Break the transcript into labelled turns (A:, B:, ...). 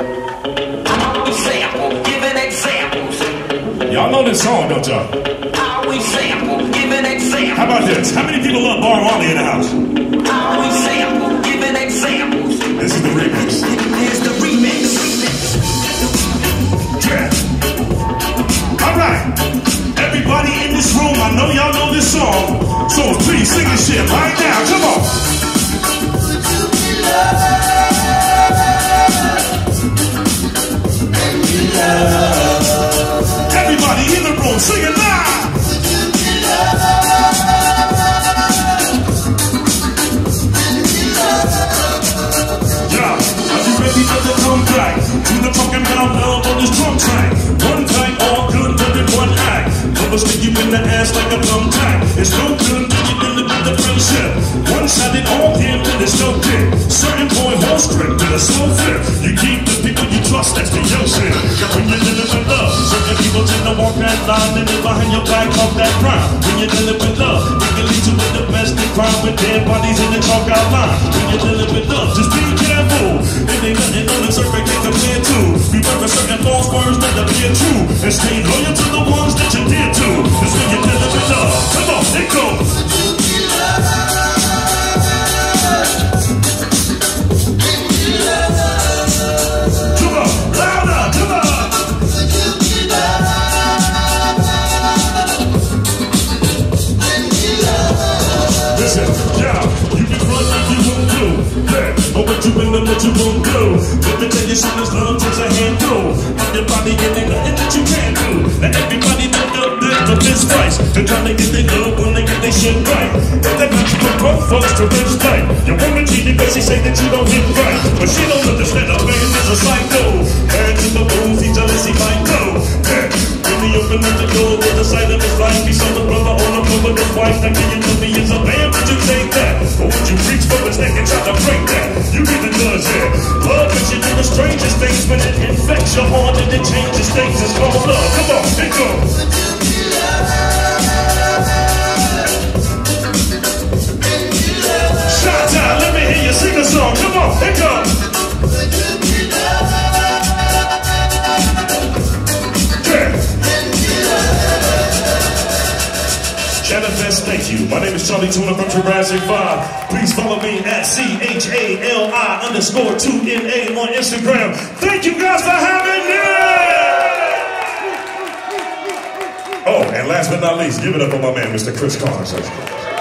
A: always sample, giving examples.
B: Y'all know this song, don't y'all?
A: Always sample, giving examples.
B: How about this? How many people love Bar Marley in the house?
A: Always sample, giving examples.
B: This is the remix.
A: Here's the remix.
B: Yeah. All right. Everybody in this room, I know y'all know this song. So please sing this shit right now. Come on. Everybody in the room, sing it loud. Yeah, are you ready for the comeback? To the talking about love on this drum track. One time, all good, but in one act. Never stick you in the ass like a thumbtack. It's no good when you in the friendship. One-sided all game till it's no dick. Certain boy whole script with a slow flip. You keep the people you trust, that's the your shit. When you're dealing with love, certain people tend to walk that line and live behind your back off that crime. When you're dealing with love, it can lead you with domestic crime with dead bodies in the chalk outline. When you're dealing with love, just be careful. It ain't nothing on this earth that can compare to. Remember certain false words that appear true, and stay loyal to the ones that you did to. That's when you're dealing with love. Come on, it goes. What you been and what you won't do. Let me tell you something, love takes a handful. Everybody getting nothing that you can't do. Now everybody know the fist price. They're trying to get their love when they get their shit right. But they got you from both folks to this fight. Your woman cheated because she say that you don't hit right. But she don't understand a man is a psycho. Married to the booze, he jealous, he might know. When he opened up the door with the sight of his life, he saw the brother on the floor with his wife. Now can you tell me is a man, would you take that? Or would you reach for his neck and try to break that? You get the judge here. Love makes you do the strangest things. When it infects your heart and it changes things, it's called love. Come on, it goes. Shot time, let me hear you sing a song. Come on, it goes. Thank you. My name is Chali Tuna from Jurassic 5. Please follow me at CHALI_2NA on Instagram. Thank you guys for having me. Oh, and last but not least, give it up for my man, Mr. Chris Carter.